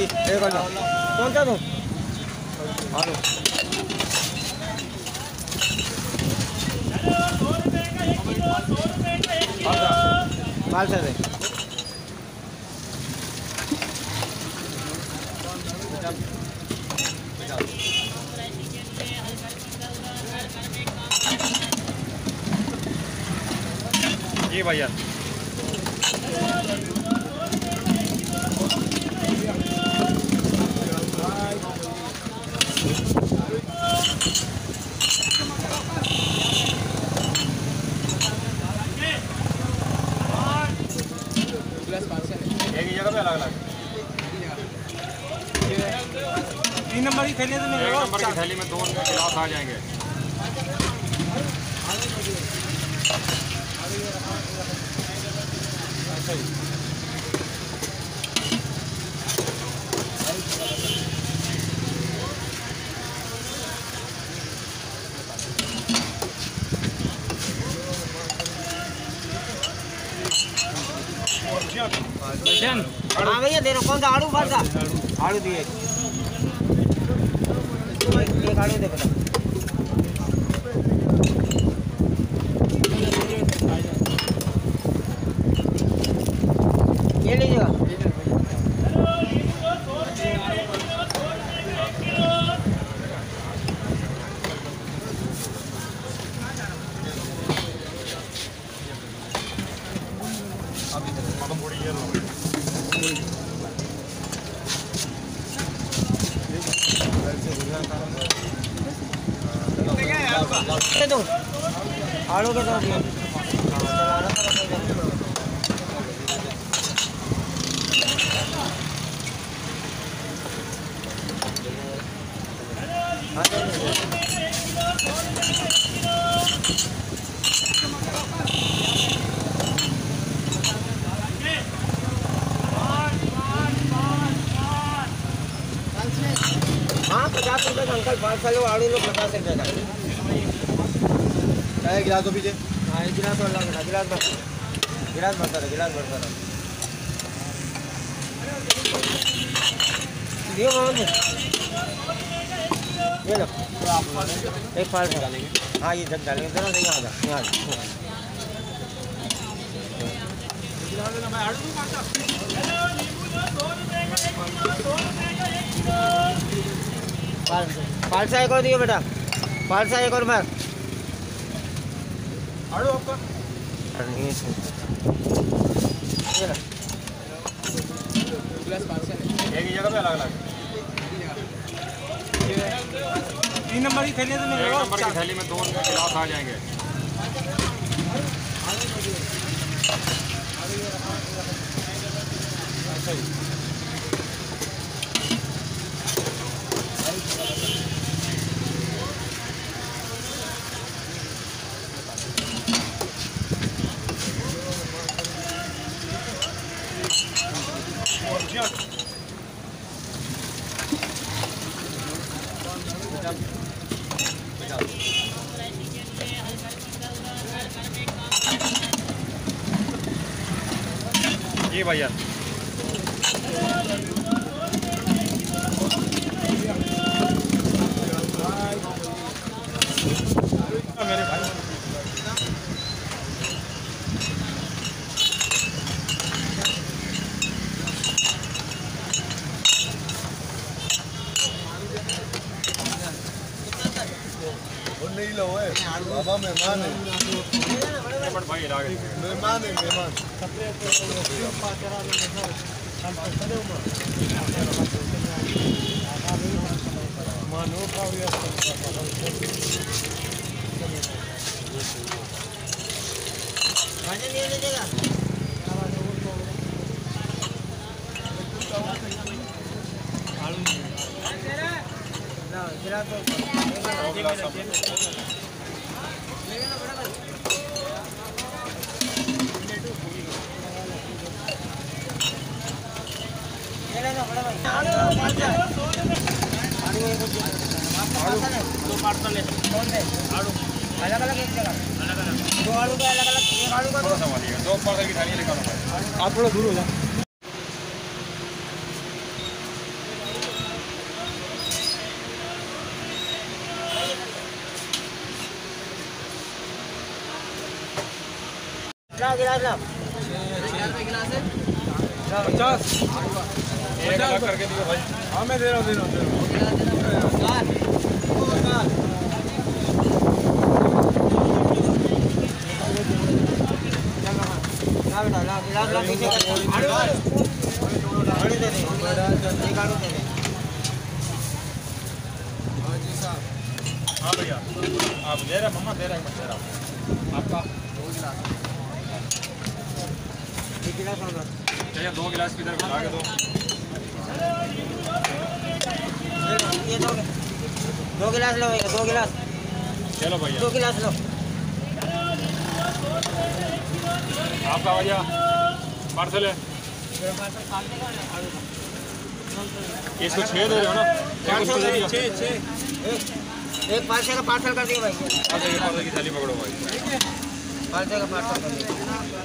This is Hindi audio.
एक कौन सा दो आलू माल से दे ये भैया एक ही जगह पे अलग अलग 3 नंबर की थैली में 1 नंबर की थैली में 2 गिलास आ जाएंगे। हाँ भैया दे रहा कौन सा आड़ू फाल सा आड़ू दिए एक आड़ू दे बेटा ये लीजिएगा दो आलू के दो हाँ 50 रुपये का अंकल 5 किलो आलू लो 50 रुपये का गिलास तो पीछे हाँ एक गिलास और लगा गिलास भरता रहा दियो मोहम्मद ये लो एक फाल डालेंगे हाँ ये जब डालेंगे जरा यहाँ आ पालसा एक और दियो बेटा पालसा एक और मार आड़ू आपका एक ही जगह पे अलग अलग 3 नंबर की थैली में 1 नंबर की थैली में 2 गिलास आ जाएंगे। ये भैया मेरे भाई नहीं लो है बाबा मेहमान है भाई मेहमान है मेहमान अलग अलग एक जगह अलग अलग 2 आलू का अलग अलग एक आलू का थोड़ा संभालिएगा 2 पार्सल की थाली निकालो आप थोड़ा दूर हो जाओ गिलास ला। 50 एक अलग करके दियो भाई। हाँ मैं दे रहा हूँ ला बेटा ला गिलास ला नीचे कर आलू दे दे एक आलू दे दे। हाँ भैया आप दे रहे मम्मा दे रहे हैं दे रहा आपका एक गिलास और दो। चलिए 2 गिलास किधर खिला के दो। ये दो गिलास लो भैया 2 गिलास। चलो भैया 2 गिलास लो। आपका भैया पार्सल है। इसको 6 दे रहे हो ना? एक 500 का पार्सल कर दिए भाई। पार्सल की थाली पकड़ो भाई। 500 का पार्सल कर दिए।